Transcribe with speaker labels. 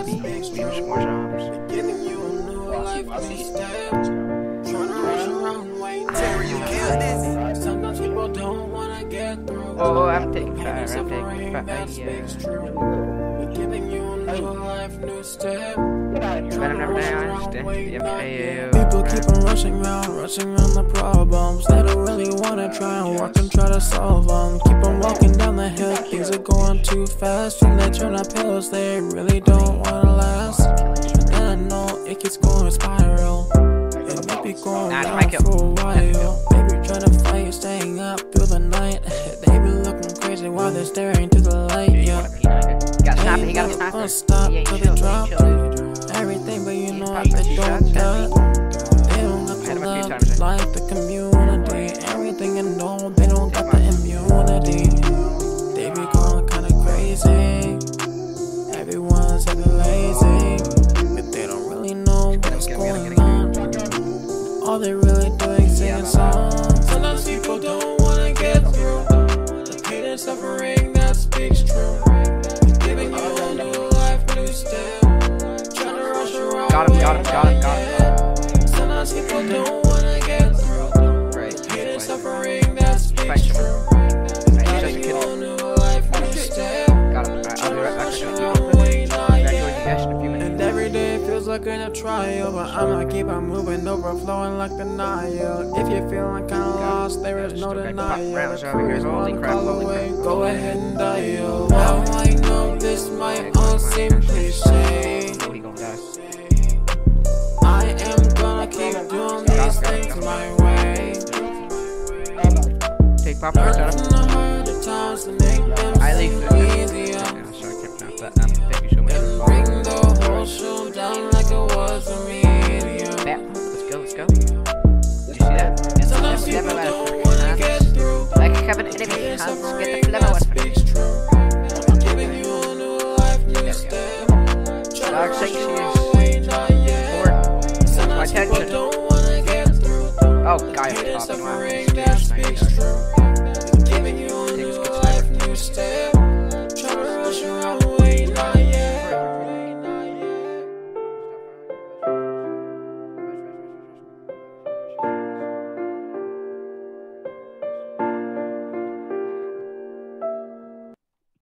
Speaker 1: use more zombies.
Speaker 2: Thera, you killed this.
Speaker 1: Oh, I'm taking fire. I'm taking fire.
Speaker 3: People keep on rushing around the problems. They don't really wanna try and work and try to solve them. Keep on walking down the hill, things are going too fast. When they turn up pills, they really don't wanna last. But then I know it keeps going spiral. It might be going down for a while. They be trying to fight, staying up through the night. They be looking crazy while they're staring to the light. Yeah,
Speaker 1: He got a sniper.
Speaker 3: stop till they drop everything, but you know they don't got. They don't got the love, like the community. Everything you know, they don't got the immunity. They be going kinda crazy. Everyone's acting lazy, but they don't really know what's going on. All they really doing is singing songs. Sometimes people don't wanna get through the pain and suffering that speaks true. Giving you a new life, new step. Trying to rush around.
Speaker 1: Got him.
Speaker 3: Sometimes people don't wanna get through the pain and suffering that speaks true. Giving you a new life, new step.
Speaker 1: Got him. Alright, I'll be right back.
Speaker 3: And every day feels like a trial, but I'ma keep on moving, overflowing like the Nile. If you're feeling kinda lost, there is no denial. Here's one call away, go ahead and dial. Now I know this might all seem cliche. I am gonna keep doing these things my way.
Speaker 1: Take pop right out of
Speaker 3: Learn from the harder times to make them seem easier. And bring the whole show down like it was a medium.
Speaker 1: Let's go. Did you see that?
Speaker 3: Sometimes people don't wanna get through.
Speaker 1: Like have an enemy. Hands, get the flammer weapon.
Speaker 3: Giving you a new life, new step.
Speaker 1: Dark Sanctions.
Speaker 3: Sometimes people don't wanna get through.
Speaker 1: Oh, guy up top.